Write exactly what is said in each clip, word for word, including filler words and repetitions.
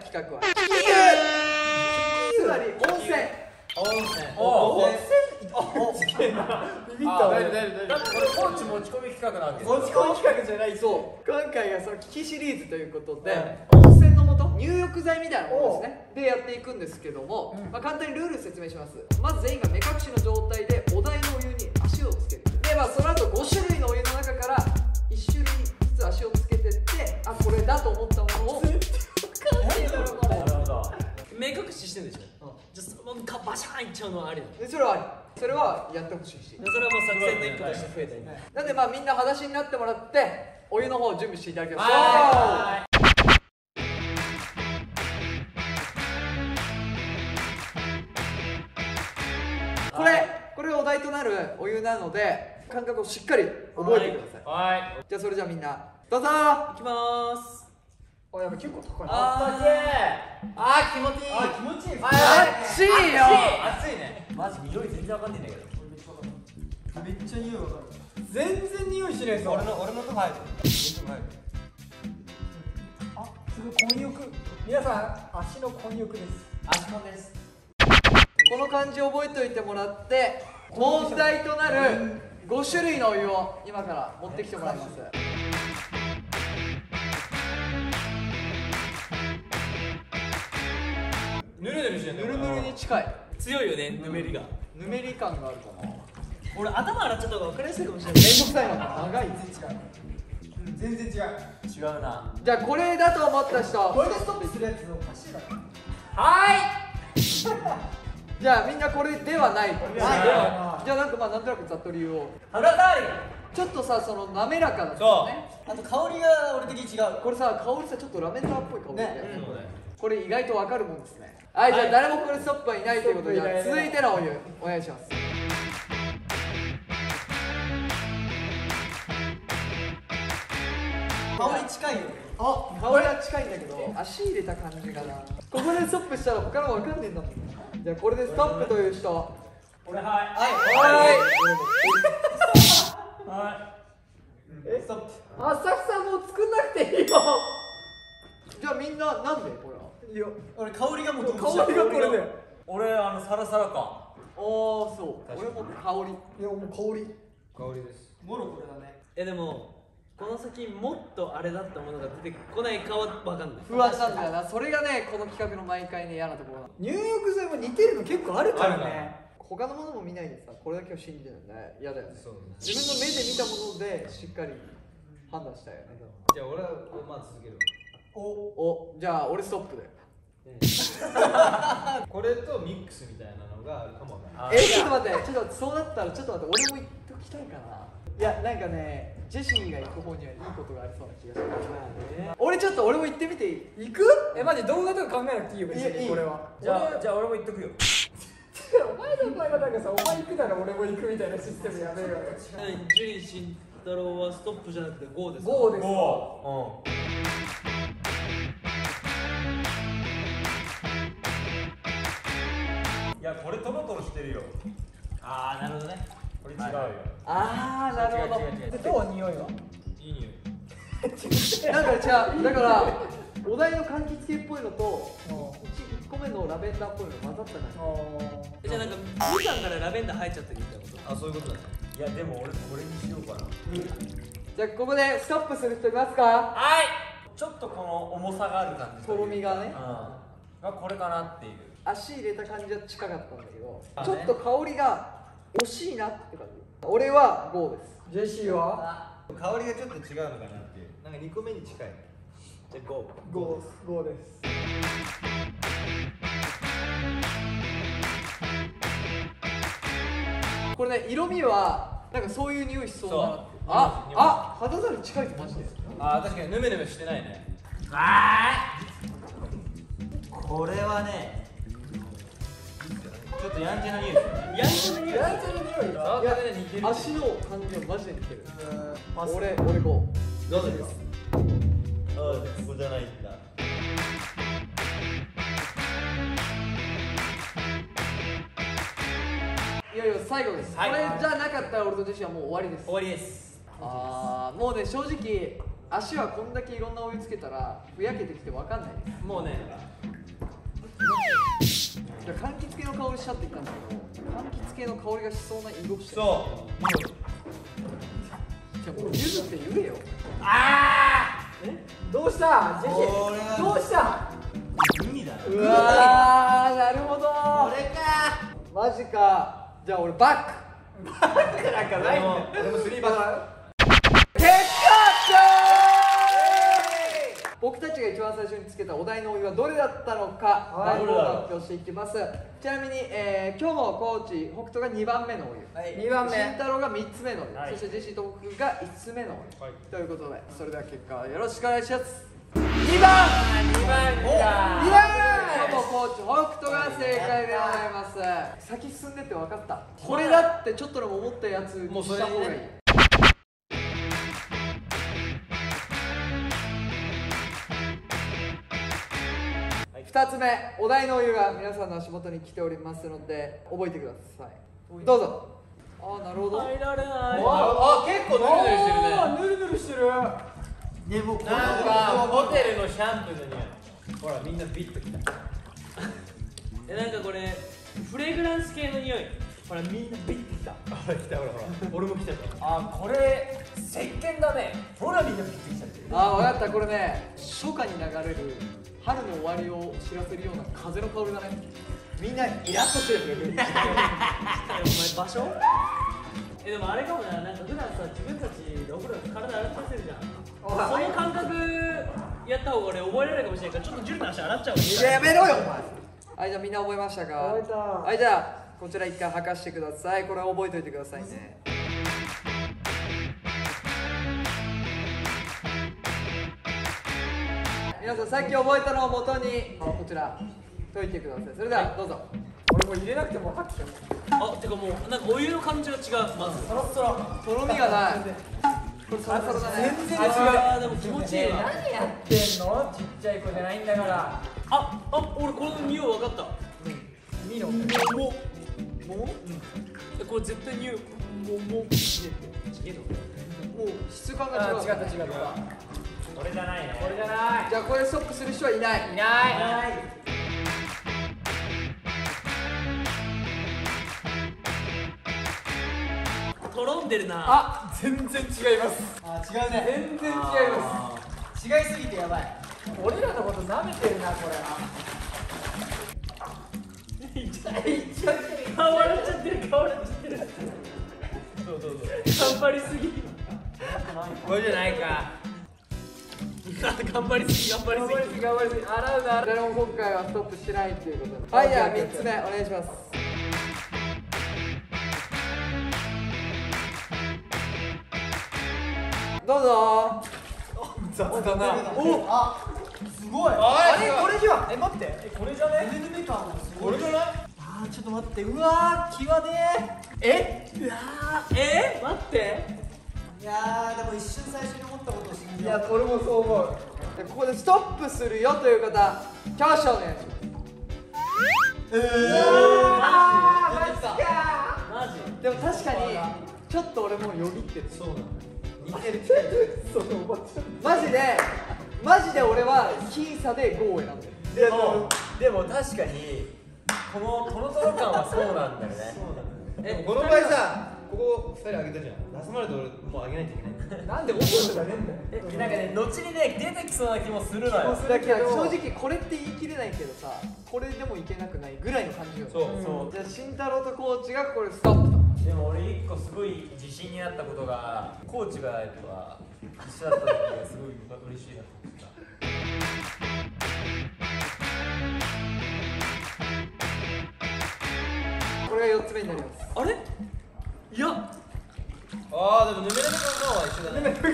企画はつまり温泉。 温泉。 温泉。 ビビった。 だいぶだいぶだいぶ。だってこれポーチ持ち込み企画なわけ。 持ち込み企画じゃない。そう。今回がその危機シリーズということで、温泉の素、入浴剤みたいなものですね。でやっていくんですけども、まあ簡単にルール説明します。まず全員が目隠しの状態でお題のお湯に足をつける。でまあその後ご種類のお湯の中からいち種類ずつ足をつけてって、あこれだと思ったものを。 なるほど。 目隠ししてるんでしょ。じゃあそのままバシャーンいっちゃうのはありなの。 でそれはあり。それはやってほしいし。 それはもう作戦の一個として増えたり。 なんでまあみんな裸足になってもらってお湯の方を準備していただきましょう。これこれお題となるお湯なので感覚をしっかり覚えてください。 はい。 じゃあそれじゃあみんなどうぞ。 いきまーす。 あやっぱ結構高いな。 あったけー。あー気持ちいい。 あ気持ちいい。 熱いよ。 熱いね。マジ匂い全然わかんないんだけど。 めっちゃ匂いわかる。 全然匂いしないぞ。 俺の俺のとこ入る。俺のとこ入る。 あすごい混浴。皆さん足の混浴です。 足もです。 この漢字を覚えておいてもらって問題となるご種類のお湯を今から持ってきてもらいます。 ぬるぬるしてんだよ。 ぬるぬるに近い。 強いよね、ぬめりが。 ぬめり感があるかな。 俺頭洗っちゃった方が分かりやすいかもしれない。 めんどくさいのが長い。 全然違う。 違うな。 じゃあこれだと思った人これでストップするやつおかしいだろ。 はい。 じゃあみんなこれではないと。 ではないじゃあなんかまあなんとなくざっと理由を。 肌触り。 ちょっとさその滑らかだったそうね。 あと香りが俺的に違う。 これさ香りさちょっとラベンダーっぽい香りで、 ねこれ意外とわかるもんですね。はい、じゃあ誰もこれストップはいないということで、じゃあ続いてのお湯お願いします。 香り近いよ。 あ、香りは近いんだけど足入れた感じがな。ここでストップしたら他のわかんねえんだもん。じゃあこれでストップという人。 俺はい。 はいはえ、ストップ。あ、スタッフさんもう作んなくていいよ。じゃあみんななんでこれは。いや、 俺香りがもう香りがこれだよ。 俺あのサラサラか。 おー、そう俺も香り。いやもう香り。 香りです。 もろこれだね。 えでもこの先もっとあれだったものが出てこないかは分かんない。 不安なんだよな。それがねこの企画の毎回ね嫌なところな。入浴剤も似てるの結構あるからね。他のものも見ないでさこれだけを信じるのね嫌だよね。自分の目で見たものでしっかり判断したいよね。 じゃあ俺はまあ続ける。 おおじゃあ俺ストップだよ。 これとミックスみたいなのがあるかもわかんない。 えちょっと待ってちょっと待ってそうなったらちょっと待って俺も言っときたいかな。いやなんかねジェシーが行く方にはいいことがありそうな気がする。俺ちょっと俺も行ってみていい？行く？えマジ動画とか考えなくていいよ別にこれは。 じゃあじゃあ俺も言っとくよ。 お前の場合はなんかさお前行くなら俺も行くみたいなシステムやめようよ。 ジュリー慎太郎はストップじゃなくてゴーですか？ ゴーです。 おう。いやこれトロトロしてるよ。 ああなるほどね。 これ違うよ。 ああなるほど。 違う違う違うでどう匂いは？ いい匂い。 なんか違うだからお題の柑橘系っぽいのといっこめのラベンダーっぽいの混ざった感じ。 じゃあなんかみかんからラベンダー入っちゃってるみたいなこと？ あそういうことだね。 いやでも俺これにしようかな。 じゃあここでストップする人いますか？ はい。ちょっとこの重さがある感じ。 とろみがね。 うん。がこれかなっていう。 足入れた感じは近かったんだけど、 あねちょっと香りが惜しいなって感じ。俺はゴーです。ジェシーは？ 香りがちょっと違うのかなっていう。なんかにこめに近い。 じゃあゴー。 ゴーです。ゴーです。これね色味はなんかそういう匂いしそうだなって。あ匂いあ肌触り近いぞマジで。 あ確かにヌメヌメしてないね。 あーこれはねちょっとヤンチャな匂いですよね。 ヤンやんちゃの匂いが。 触っただけで似てる。 足の感じはマジで似てる。俺俺ゴー。 どうですか？ああここじゃないんだ。 いよいよ最後です。 はいこれじゃなかったら俺とジェシーはもう終わりです。 終わりです。 ああもうね正直足はこんだけいろんなお湯つけたらふやけてきてわかんないです。 もうねじゃあ柑橘系の香りしちゃってきたんだけど、柑橘系の香りがしそうな色してる。 そじゃあもうゆずって言えよ。 あえどうしたジェシこれはーどうしたー海だな。 うわー、なるほど。 これか。 マジか。じゃあ俺バック。 なんかないんだよ。 俺もスリーバー結果僕たちが一番最初につけたお題のお湯はどれだったのか、 はい番号を発表していきます。ちなみに、えー、今日のコーチ北斗がにばんめのお湯、 はいにばんめ慎太郎がみっつめのお湯、 はいそしてジェシーと僕がいっつめのお湯、 はいということで、それでは結果をよろしくお願いします。にばんにばんだ。 にばん今日もコーチ北斗が正解でございます。先進んでって分かった。これだってちょっとでも思ったやつにもうそれした方がいい。 ねふたつめ、お題のお湯が皆さんの足元に来ておりますので覚えてください。どうぞ。ああ、なるほど。 入られない。 あ、結構ヌルヌルしてるね。 あーぬるぬるしてる。 でもこれなんかホテルのシャンプーの匂い。ほらみんなビッときた。 えなんかこれフレグランス系の匂い。ほらみんなビッてきた。 ほら来たほらほら。俺も来たよ。 あこれ石鹸だね。ほらみんなビッてきちゃってる。 ああ、分かった。これね、初夏に流れる春の終わりを知らせるような風の香りだね。みんなイラッとしてるよ。 お前場所？えでもあれかもな、なんか普段さ自分たちでお風呂で体洗ってるじゃん。その感覚やった方が俺覚えられるかもしれないから、ちょっとジュルの足洗っちゃおう。 やめろよ、お前。はい、じゃあみんな覚えましたか？ 覚えたはい、じゃあこちら一回履かしてください。これは覚えておいてくださいね。皆さんさっき覚えたのをもとにこちら解いてください。それではどうぞ。 俺もう入れなくても分かってたよ。あ、てかもうなんかお湯の感じが違う。まず。そろそろ。 とろみがない。これサラサラだね。 全然違う。あーでも気持ちいいわ。 何やってんの？ちっちゃい子じゃないんだから。 あ、あ、俺この匂い分かった。 いいの？ もも。も？えこれ絶対匂い。もも。違えの。 もう質感が違う。 あ違った違った。 これじゃないね。 これじゃない。 じゃあこれストップする人はいない。 いない。 とろんでるな。 あ、 全然違います。あ違うね。全然違います。違いすぎてやばい。俺らのこと舐めてるなこれ。 顔笑っちゃってる。顔笑っちゃってる。 そうそうそう。 頑張りすぎ。 これじゃないか。 頑張りすぎ。頑張りすぎ。 頑張りすぎ頑張りすぎ。洗うな。 誰も今回はストップしないということで。はい、じゃあみっつめお願いします。どうぞ。 雑だな。 おあすごい。 ああれこれじゃん。え待って。えこれじゃね？ヌルヌル感もすごい。 これじゃない？ あーちょっと待って。うわー際でえ？うわーえ？待って。 いやーでも一瞬最初に思ったことを信じよう。 いや、俺もそう思う。でここでストップするよという方、挙手お願いします。 あーマジか。 マジ？ でも確かにちょっと俺もうよぎってる。 そうなの。 似てる。 そのおばちゃん。マジでマジで俺は僅差でごを選んでる。 でもでも確かにこのこのトロ感はそうなんだよね。 えこの場合さ、ここふたりあげたじゃん。ラスマルと俺もうあげないといけない。 なんでオフじゃねえんだよ。 えなんかね後にね出てきそうな気もするのよ。 だけど正直これって言い切れないけどさ、これでもいけなくないぐらいの感じよ。 そうそうじゃあ慎太郎とコーチがこれストップと。 でも俺一個すごい自信になったことがコーチがやっぱ一緒だった時がすごい嬉しいなと思った。 これがよっつめになります。 あれ？いや。 ああでもヌメヌメ感は一緒だね。 香り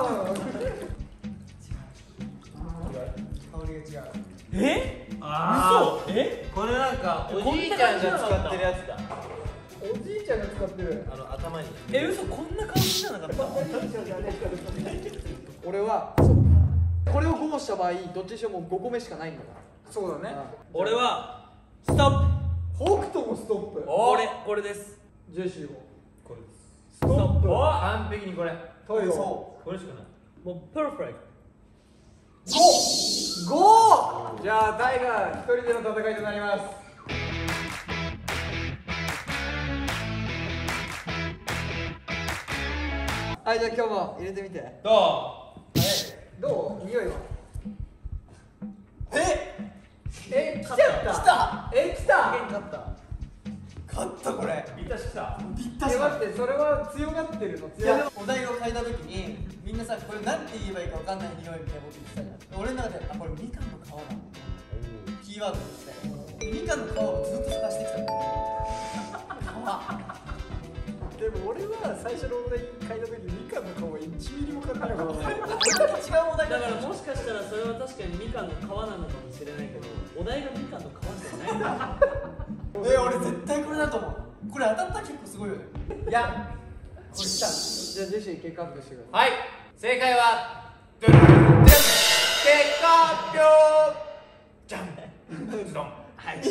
が違う。 え？ あ嘘？え？ これなんかおじいちゃんが使ってるやつだ。 おじいちゃんが使ってる。 あの頭に。 え嘘こんな感じじゃなかった？ 俺はそう。これをごした場合、どっちにしろもうごこめしかないんだから。 そうだね。 俺はストッ北斗もストップ。 プ。これこれです。 ジェシーも。 これです。 ストップ。 完璧にこれ。 太陽。 これしかない。 もうパーフェクト。 ご。 じゃあタイガー一人での戦いとなります。 はい、じゃあ今日も入れてみて。 どどう？匂いは？ ええ、来ちゃった。来た。え、来た。 勝った勝ったこれビタした。 ぴっいや待って、それは強がってるの。 いやお題を変えた時にみんなさこれなんて言えばいいかわかんない匂いみたいなこと言ってたじゃん。俺の中であこれみかんの皮だキーワードとしてみかんの皮をずっと探してきたんだよ。 でも俺は最初のお題変えた時みかんの皮いちミリもかかんないからね。 俺だけ違うお題だからもしかしたらそれは確かにみかんの皮なのかもしれないけどお題がみかんの皮じゃないんだえ俺絶対これだと思う。これ当たったら結構すごいよね。 いや、これ来た。 じゃあジェシー結果発表してください。 はい正解はドゥルルルルン結果発表じゃんズドンはい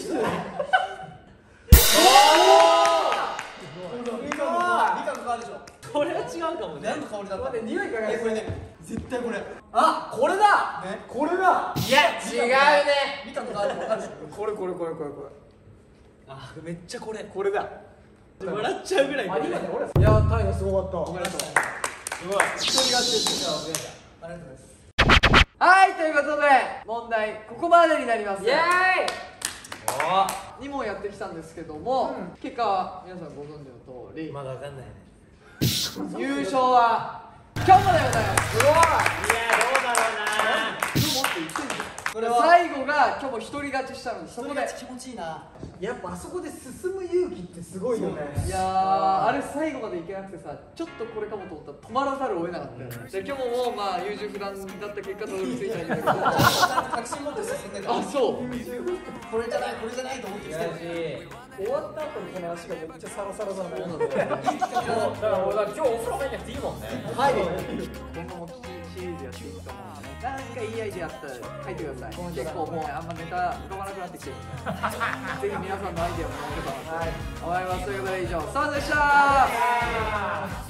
みかんの皮みかんの皮でしょ。 これは違うかもね何の香りだった？ 待って、匂い嗅がえこれね絶対これ。 あ、これだ。 ねこれだ。 いや違うねみかんの皮でもわかるでしょ。 これこれこれこれこれ。 あめっちゃこれこれだ。 笑っちゃうぐらいこれいや、タイガーすごかった。 おめでとう。 すごい一人勝ちですよ。 ありがとうございます。 はい、ということで問題ここまでになります。 イエーイ。 おに問やってきたんですけども、結果は皆さんご存知の通り、 まだわかんないね。 優勝は今日もでございます。 すごい。 いやどうだろうな今日もって言ってんじゃん。 これは最後が今日も一人勝ちしたので、そこで気持ちいいな。 やっぱあそこで進む勇気ってすごいよね。 いやーあれ最後までいけなくてさ、ちょっとこれかもと思ったら止まらざるを得なかったよね。で今日ももうまあ優柔不断だった結果たどり着いたんだけどちゃんと確信持って進んでた。 あ、そうこれじゃないこれじゃないと思ってきたよ。 終わった後にこの足がめっちゃサラサラだな。 だから俺は今日お風呂入んなくていいもんね。 はい、今後も聞きシリーズやっていくと思うので、なんかいいアイデアあったら書いてください。結構もうあんまネタ浮かばなくなってきてるんでぜひ皆さんのアイデアも載せばと思います。ということで以上、スタートでした。